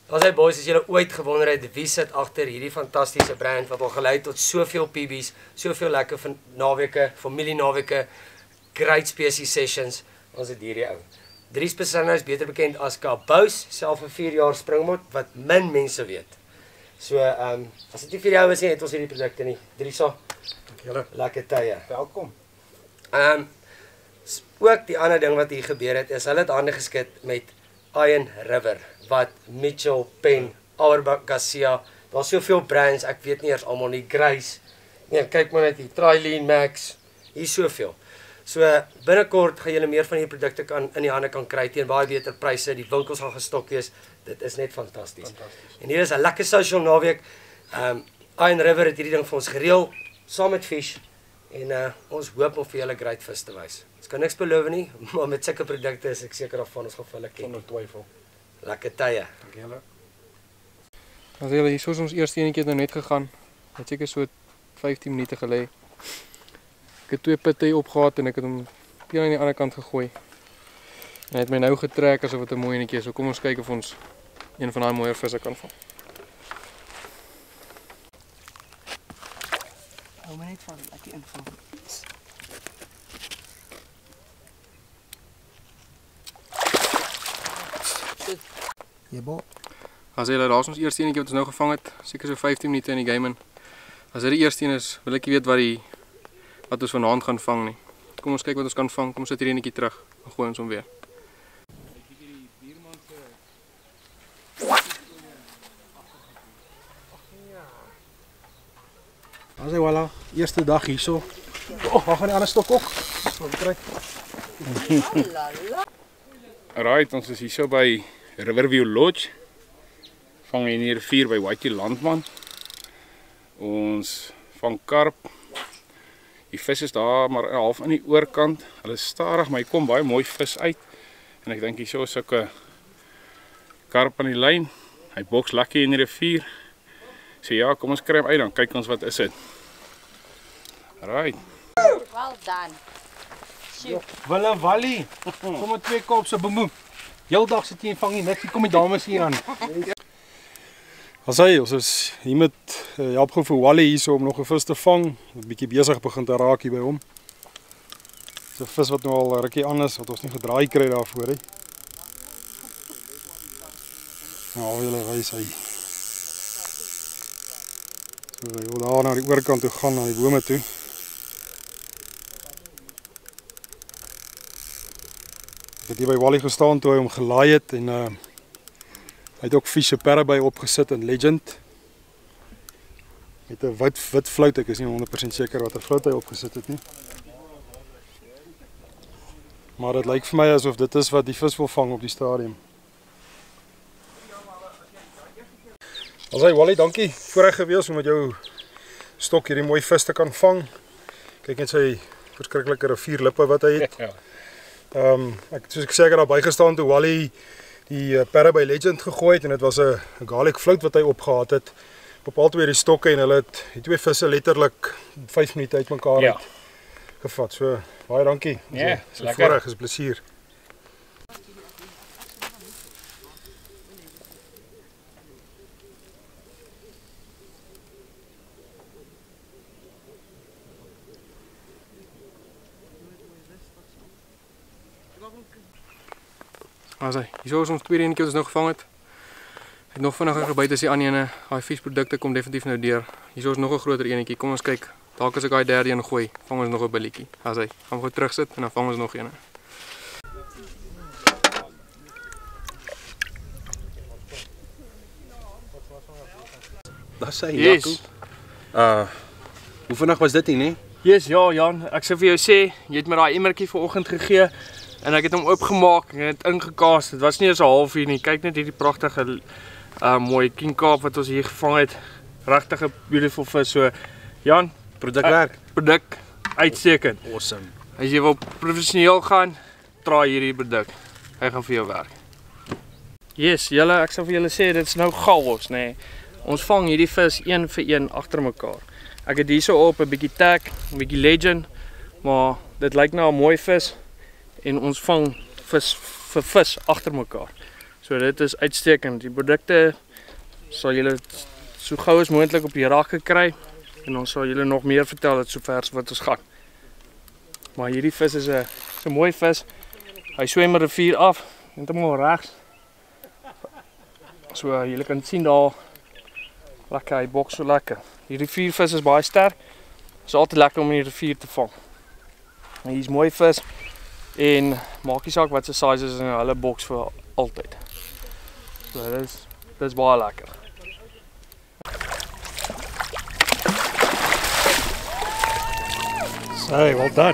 As hy boys, as julle ooit gewonder het wie sit agter hierdie fantastiese brand wat al gelei tot soveel PB's, soveel lekker van naweke, familienaweke, great species sessions, ons het hierdie ou. Dries Persona is beter bekend as Kabous, self 'n 4 jaar springmot wat min mense weet. So as dit nie vir jou is nie, het ons hierdie produkte nie. Driesa, lekker tye. Welkom. Ook die ander ding wat hier gebeur het is hulle het hande geskit met Iron River wat Mitchell, Penn, Auerbach, Garcia, daar's soveel brands, ek weet nie eers almal nie, Grace. Nee, kyk maar net hier, Trilene, Max, hier soveel. So binnekort gaan julle meer van hierdie produkte in die hande kan kry teen baie beter pryse, die winkels gaan gestok wees. Dit is net fantasties. En hier is 'n lekker social naweek. Iron River het hierdie ding vir ons gereël saam met Fish en ons hoop om vir julle great vis te wys. Ons kan niks beloof nie, maar met sulke produkte is ek seker daarvan ons gaan vir hulle ken. Sonder twyfel. Lekker tye. Dank julle. As julle hier ons eerste enetjie nou net gegaan. Het seker so 15 minute gelê. Ek het 2 pitte opgehad en ek het hom een aan die ander kant gegooi. En hy het my nou getrek asof dit 'n mooi enetjie is. So kom ons kyk of ons een van daai mooier visse kan vang. Hou my net van, ek die invang. Jebo. As julle daar's ons eerste enetjie wat ons nou gevang het, seker so 15 minute in die game in. As dit die eerste een is, wil ek nie weet wat ons vanaand gaan vang nie. Kom ons kyk wat ons kan vang. Kom ons sit hierdie enetjie terug. Dan gooi ons hom weer. As hy voilà, eerste dag hierso. Waar gaan die ander stok ook? Alright, ons is hierso by Riverview Lodge. Vang in die rivier by Whitey Landman. Ons vang karp. Die vis is daar maar half aan die oorkant. Hulle is stadig, maar hy kom baie mooi vis uit. En ek dink hierso is sulke karp aan die lyn. Hy boks lekker in die rivier. So ja, kom ons kry hom uit dan. Kyk ons wat is dit. Alright. Well done. Shoot. Willem Wally. Kom met 2 kop se bemoem. Heeldag sit jy en vang nie niks. Hier kom die dames hier aan. As hy, ons is hier met help gou vir Wally hierso om nog 'n vis te vang. 'n Bietjie besig begin te raak hier by hom. Dis 'n vis wat nou al 'n rukkie anders wat ons nie gedraai kry daarvoor hè. Nou, julle wys hy. So hy wil daar na die oorkant toe gaan, na die bome toe. Ek het hier by Wally gestaan toe hy hom gelaai het en hy het ook Fish Parabay opgesit in Legend. Met 'n wit flout, ek is nie 100% seker watter flout hy opgesit het nie. Maar dit lyk vir my asof dit is wat die vis wil vang op die stadium. As hy Wally, dankie. Voorreg gewees om met jou stok hierdie mooi vis te kan vang. Kyk net sy verskriklike rivierlippe wat hy het. Soos ek sê, ek het daar bygestaan toe Wally die Parabay Legend gegooi het en dit was 'n garlic float wat hy opgehaat het op al twee die stokke en hulle het die 2 visse letterlik 5 minute uitmekaar uit gevat. So baie dankie. Ja, dis lekker. Voorreg, is 'n plesier. As hy, hierso is ons tweede enetjie wat ons nou gevang het. Ek het nog vinniger gebyt as die ander ene. Daai visprodukte kom definitief nou deur. Hierso is nog 'n groter enetjie. Kom ons kyk. Dalk as ek daai derde een gooi, vang ons nog 'n billetjie. As hy, gaan gou terugsit en dan vang ons nog een. Daar sê Yes. Hoe vinnig was dit nie? Yes, ja Jan, ek sê vir jou sê, jy het my daai emmertjie vanoggend gegee en ek het hom oopgemaak en het ingekaas. Dit was nie eens 'n halfuur nie. Kyk net hierdie pragtige mooi king carp wat ons hier gevang het. Regtig 'n beautiful vis. So Jan, Produkwerk. Produk uitstekend. Awesome. As jy wil professioneel gaan, try hierdie produk. Hy gaan vir jou werk. Yes, julle, ek sal vir julle sê dit is nou chaos, nê. Nee. Ons vang hierdie vis een vir een agter mekaar. Ek het hierso op 'n bietjie tag, 'n bietjie Legend, maar dit lyk nou 'n mooi vis en ons vang vis vir vis agter mekaar. So dit is uitstekend. Die produkte sal julle so gou as moontlik op die rakke kry en ons sal julle nog meer vertel dat sover as wat ons gaan. Maar hierdie vis is 'n mooi vis. Hy swem 'n rivier af, heeltemal regs. So julle kan sien daar lekker, hy boks so lekker. Die riviervis is baie sterk. Dit is altyd lekker om in die rivier te vang. Hy is mooi vis en maak nie saak wat sy size is en hulle boks vir altyd. So dit is baie lekker. So, well done.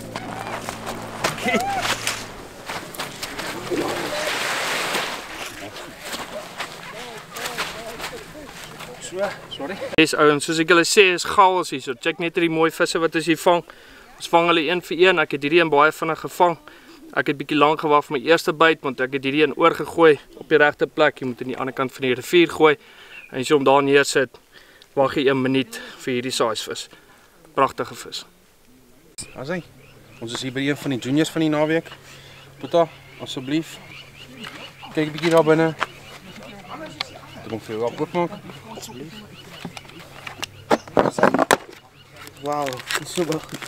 Sorry. Dis ouens, soos ek julle sê, is chaos hier. So check net die mooi visse wat ons hier vang. Ons vang hulle een vir een. Ek het hierdie een baie vinnig gevang. Ek het bietjie lank gewag vir my eerste byt want ek het hierdie een oorgegooi op die regte plek. Jy moet aan die ander kant van die rivier gooi. En as jy hom daar neersit, wag jy 1 minuut vir hierdie size vis. Pragtige vis. Asai. Ons is hier by een van die juniors van die naweek. Boeta, asseblief. Kyk 'n bietjie daar binne. Ek moet vir jou oopmaak. Asseblief. Wauw, super goed.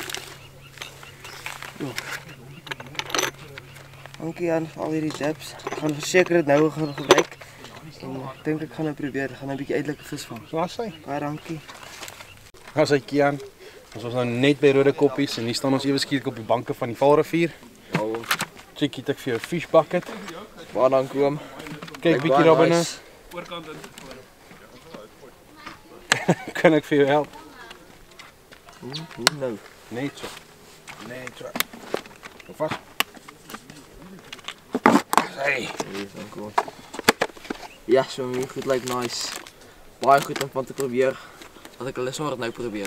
Dankie aan al hierdie tips. Ek gaan verseker dit nou gaan gebruik. En ek dink ek gaan nou probeer. Ek gaan 'n bietjie uitlike vis vang. Asai. Baie dankie. Asai Kian. Ons was nou net by Rode Koppies en hier staan ons ewe skielik op die banke van die Valrivier. Check het ek vir jou fish bucket. Baie dankie oom. Kyk bietjie daar binne. Oorkant in. Kan ek vir jou help? Nou. Net so. Net so. Hou vas. Hey. Ja, so goed lyk nice. Baie goed om van te probeer. Dat ek hulle sommer nou probeer.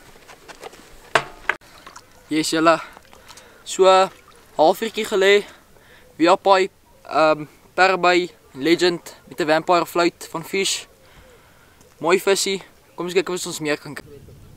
Yes, julle. So halfuurtjie gelê via pipe, Parabay Legend met 'n vampire float van fish. Mooi visie. Kom eens kyk of ons meer kan kry.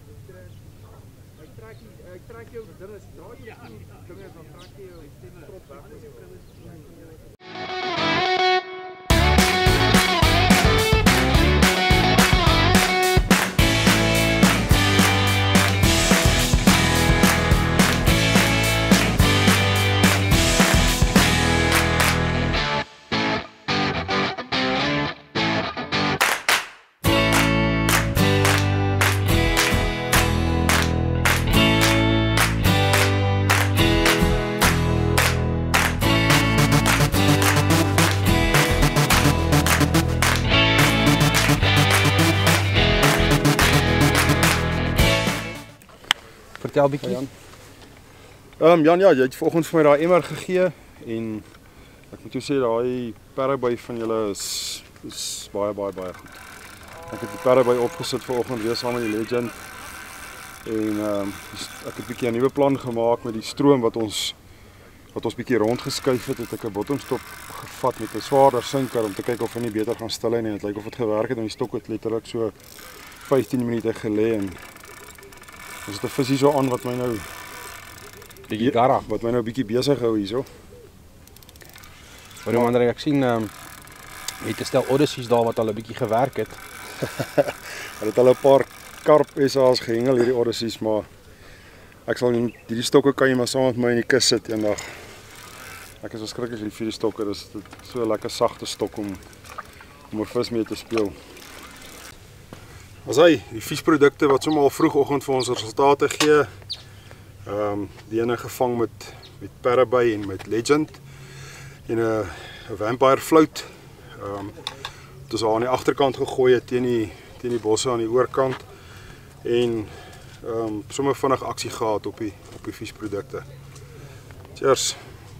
Vertel bietjie. Jan, ja, jy het vanoggend vir my daai emmer gegee en ek moet jou sê daai Parabay van julle is baie goed. Ek het die Parabay opgesit vanoggend weer saam met die Legend en ek het 'n bietjie 'n nuwe plan gemaak met die stroom wat ons bietjie rondgeskuif het. Het ek 'n bottomstop gevat met 'n swaarder sinker om te kyk of hy nie beter gaan stil nie en dit lyk of dit gewerk het en die stok het letterlik so 15 minute gelê en ons het 'n vis hier so aan wat my nou Bietjie garra. wat my nou bietjie besig hou hierso. Maar Andre, ek sien het 'n stel Odysseys daar wat al 'n bietjie gewerk het. Hulle het al 'n paar karp SA's gehengel hierdie Odysseys, maar ek sal hierdie stokke kan jy maar saam met my in die kus sit eendag. Ek is verskriklik lief vir die stokke. Dis so 'n lekker sagte stok om 'n vis mee te speel. As hy die visprodukte wat sommer al vroegoggend vir ons resultate gee. Die ene gevang met Parabay en met Legend en 'n vampire float. Dit is al aan die agterkant gegooi het teen die bosse aan die oorkant en sommer vinnig aksie gehad op die visprodukte. Cheers.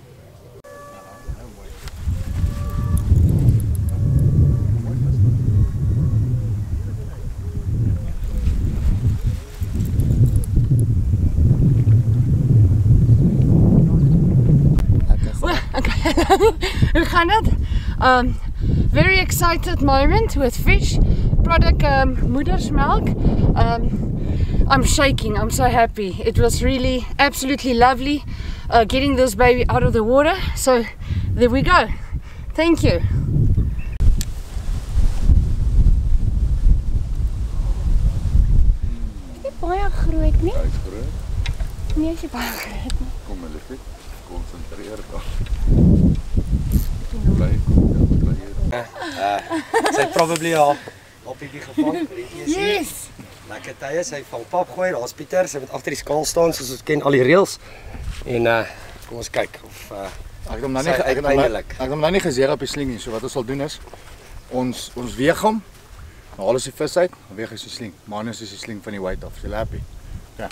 Hoe gaan dit? Very excited moment with fish. Product moeder's milk. I'm shaking. I'm so happy. It was really absolutely lovely getting this baby out of the water. So there we go. Thank you. Is nie baie groot nie. Hy's groot. Nee, is nie baie groot nie. Kom maar liefie, konsentreer dan. Bly hier. Sy het probably haar bietjie gevang. Yes. Lekker tye, sy vang pap gooi, daar's Pieter, sy moet agter die skaal staan soos ons ken al die reëls. En kom ons kyk of Ek het hom nou nie geseer op die sling nie. So wat ons sal doen is ons weeg hom. Dan haal ons die vis uit, dan weeg ons die sling. Maar nou is die sling van die weight af. Is jy happy? Ja.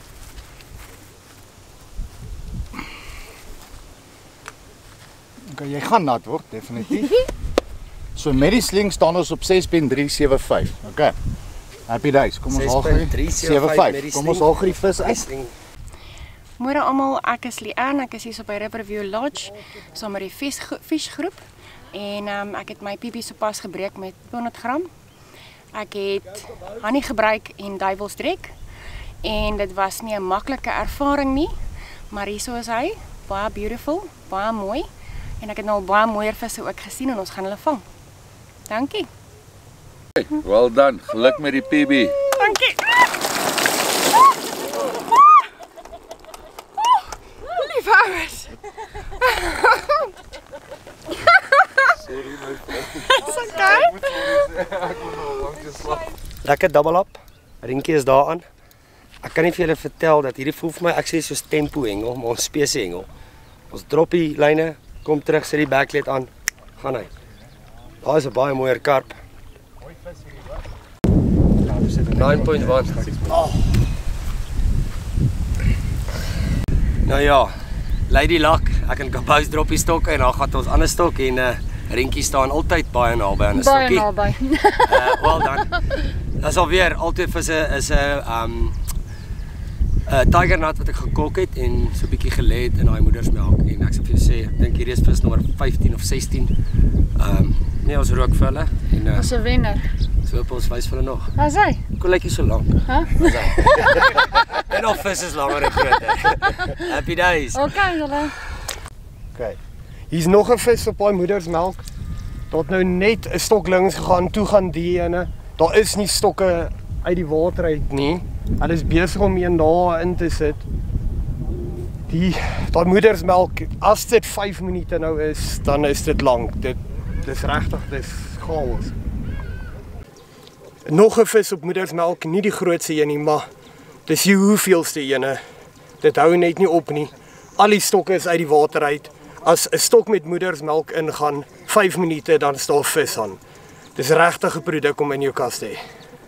Okay, jy gaan nat word definitief. So met die sling staan ons op 6.375. Okay. Happy days. Kom ons haal die 75. Kom ons haal die vis uit. Môre almal, ek is Leanne, ek is hier by Riverview Lodge saam met die visgroep en ek het my PB sopas gebreek met 200 gram. Ek het honey gebruik en duiwelsdrek en dit was nie 'n maklike ervaring nie, maar hierso is hy, baie beautiful, baie mooi en ek het nou al baie mooier visse ook gesien en ons gaan hulle vang. Dankie. Well done. Geluk met die PB. Dankie. Liefhouers. Sorry my vriend. Dis okay. Ek moet nou lank geslaap. Lekker double up. Rinkie is daaraan. Ek kan nie vir julle vertel dat hierdie voel vir my ek sê soos tempo hengel, maar ons spesie hengel. Ons drop die lyne, kom terug, sit die backlet aan, gaan hy. Daar is 'n baie mooier karp. 9.1. Oh. Nou ja, Lady Luck, ek en Kabous drop die stokke en dan gaan ons ander stok en Rinkie staan altyd baie naby aan 'n stokkie. Baie naby. Well done. Dis alweer altyd vir 'n is 'n tiger nut wat ek gekok het en so 'n bietjie gelê het in daai moedersmelk en ek sal vir jou sê, ek dink hierdie is vis nommer 15 of 16. Nee, ons rook vir hulle en Ons 'n wenner. so op ons wys vir hulle nog. Waar's hy? Kolletjie so lank. Hæ? En of vis is langer en groter. Happy days. Okay, julle. Okay. Hier's nog 'n vis op daai moedersmelk. Daar het nou net 'n stok links gegaan, toe gaan die ene. Daar is nie stokke uit die water uit nie. Hulle is besig om een daar in te sit. Daai moedersmelk, as dit 5 minute nou is, dan is dit lank. Dis regtig, dis chaos. Nog 'n vis op moedersmelk, nie die grootste een nie, maar dis die hoeveelste ene. Dit hou net nie op nie. Al die stokke is uit die water uit. As 'n stok met moedersmelk ingaan, 5 minute dan staan vis aan. Dis regtig 'n produk om in jou kas te hê.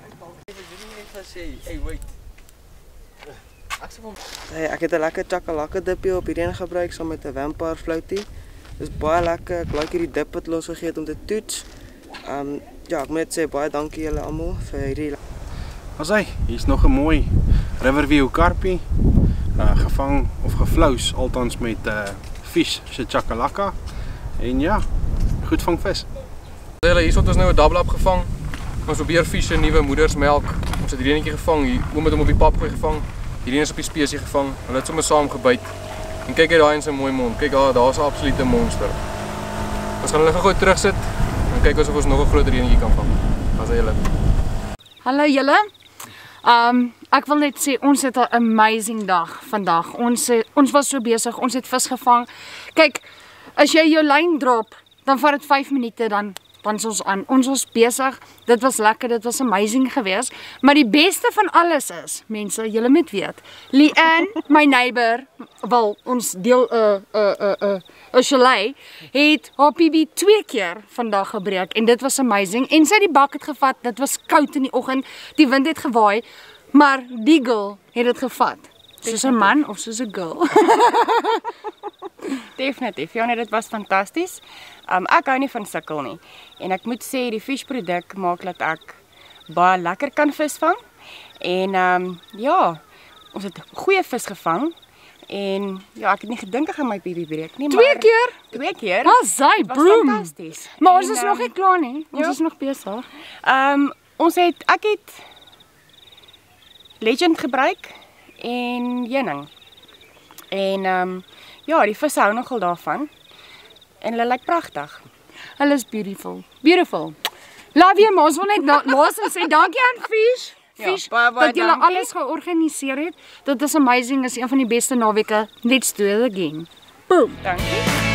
Ek het 'n lekker chakalaka dippie op hierdie een gebruik saam met 'n vampire floutie. Dis baie lekker. Ek like hierdie dip wat los gegee het om te toets. Ja, ek moet sê baie dankie julle almal vir hierdie. As hy, hier's nog 'n mooi Riverview karpie. Gevang of geflous althans met vis se chakalaka. En ja, goed vang vis. Hulle hier het ons nou 'n double up gevang. Ons probeer vis se nuwe moedersmelk. Ons het hierdie enetjie gevang. Hier oom het hom op die pap gooi gevang. Hierdie is op die spesie gevang. Hulle het sommer saam gebyt. En kyk uit daai in sy mooi mond. Kyk daar's 'n absolute monster. Ons gaan hulle gou terugsit en kyk of ons nog 'n groter enetjie kan vang. As hy julle. Hallo julle. Ek wil net sê ons het 'n amazing dag vandag. Ons was so besig, ons het vis gevang. Kyk, as jy jou lyn drop, dan vat dit 5 minute dan is ons aan. Ons was besig. Dit was lekker, dit was amazing geweest. Maar die beste van alles is, mense, julle moet weet, Leanne, my neighbor, wel ons deel 'n chalet, het haar PB 2 keer vandag gebreek en dit was amazing. En sy het die bak het gevat. Dit was koud in die oggend. Die wind het gewaai, maar die girl het dit gevat. Soos 'n man of soos 'n girl. Definitief. Ja, nee, dit was fantasties. Ek hou nie van sukkel nie. En ek moet sê die fish-produk maak dat ek baie lekker kan visvang. En ja, ons het goeie vis gevang. En ja, ek het nie gedink ek gaan my PB breek nie, maar 2 keer? 2 keer. Sy broom. Fantasties. Maar ons is nog nie klaar nie. Ons is nog besig. Ek het Legend gebruik en heuning. En ja, die visse hou nogal daarvan. En hulle lyk pragtig. Hulle is beautiful. Beautiful. Love you, ons wil net laasens sê dankie aan Fish. Fish, dat julle alles georganiseer het. Dit is amazing, is een van die beste naweke. Let's do it again. Boom. Dankie.